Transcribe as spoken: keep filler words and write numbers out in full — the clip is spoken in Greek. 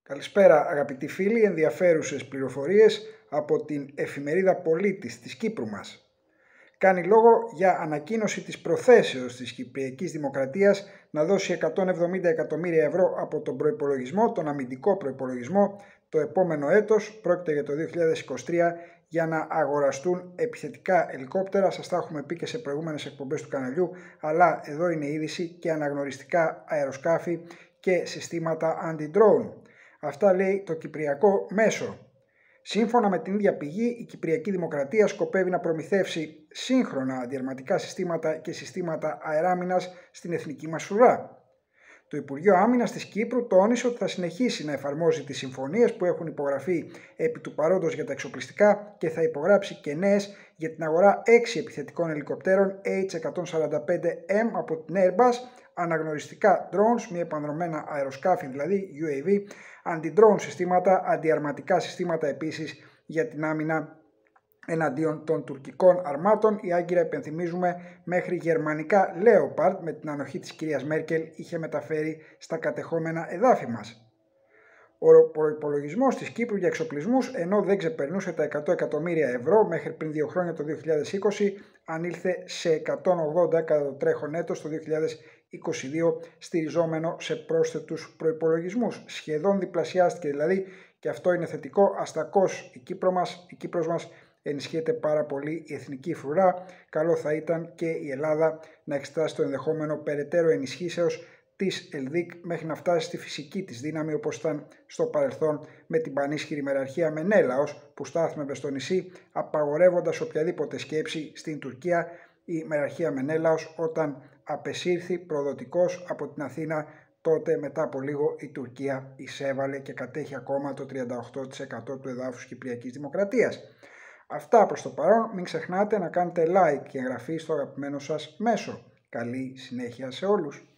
Καλησπέρα αγαπητοί φίλοι, ενδιαφέρουσες πληροφορίες από την εφημερίδα Πολίτης της Κύπρου μας. Κάνει λόγο για ανακοίνωση της προθέσεως της Κυπριακής Δημοκρατίας να δώσει εκατόν εβδομήντα εκατομμύρια ευρώ από τον προϋπολογισμό, τον αμυντικό προϋπολογισμό, το επόμενο έτος, πρόκειται για το δύο χιλιάδες είκοσι τρία, για να αγοραστούν επιθετικά ελικόπτερα. Σας τα έχουμε πει και σε προηγούμενες εκπομπές του καναλιού, αλλά εδώ είναι η είδηση, και αναγνωριστικά αεροσκάφη και συστήματα anti-drone. Αυτά λέει το Κυπριακό Μέσο. Σύμφωνα με την ίδια πηγή, η Κυπριακή Δημοκρατία σκοπεύει να προμηθεύσει σύγχρονα αντιαρματικά συστήματα και συστήματα αεράμινας στην εθνική μας φρουρά. Το Υπουργείο Άμυνας της Κύπρου τόνισε ότι θα συνεχίσει να εφαρμόζει τις συμφωνίες που έχουν υπογραφεί επί του παρόντος για τα εξοπλιστικά και θα υπογράψει και νέες για την αγορά έξι επιθετικών ελικοπτέρων έιτς εκατόν σαράντα πέντε εμ από την Airbus, αναγνωριστικά drones, μη επανδρομένα αεροσκάφη δηλαδή, γιου έι βι, αντι-drone συστήματα, αντιαρματικά συστήματα επίσης για την άμυνα εναντίον των τουρκικών αρμάτων. Η Άγκυρα, επενθυμίζουμε, μέχρι γερμανικά Leopard με την ανοχή της κυρίας Μέρκελ είχε μεταφέρει στα κατεχόμενα εδάφη μας. Ο προϋπολογισμός της Κύπρου για εξοπλισμούς, ενώ δεν ξεπερνούσε τα εκατό εκατομμύρια ευρώ μέχρι πριν δύο χρόνια το δύο χιλιάδες είκοσι, ανήλθε σε εκατόν ογδόντα κατά το τρέχον έτος το δύο χιλιάδες είκοσι δύο, στηριζόμενο σε πρόσθετους προϋπολογισμούς. Σχεδόν διπλασιάστηκε δηλαδή, και αυτό είναι θετικό. Αστακώς η Κύπρο μας, η Κύπρος μας ενισχύεται πάρα πολύ η εθνική φρουρά. Καλό θα ήταν και η Ελλάδα να εξετάσει το ενδεχόμενο περαιτέρω ενισχύσεως της ΕΛΔΙΚ μέχρι να φτάσει στη φυσική της δύναμη, όπως ήταν στο παρελθόν με την πανίσχυρη μεραρχία Μενέλαος που στάθμευε στο νησί, απαγορεύοντας οποιαδήποτε σκέψη στην Τουρκία. Η μεραρχία Μενέλαος, όταν απεσύρθη προδοτικός από την Αθήνα, τότε μετά από λίγο η Τουρκία εισέβαλε και κατέχει ακόμα το τριάντα οκτώ τοις εκατό του εδάφους Κυπριακής Δημοκρατίας. Αυτά προς το παρόν. Μην ξεχνάτε να κάνετε like και εγγραφή στο αγαπημένο σας μέσο. Καλή συνέχεια σε όλους.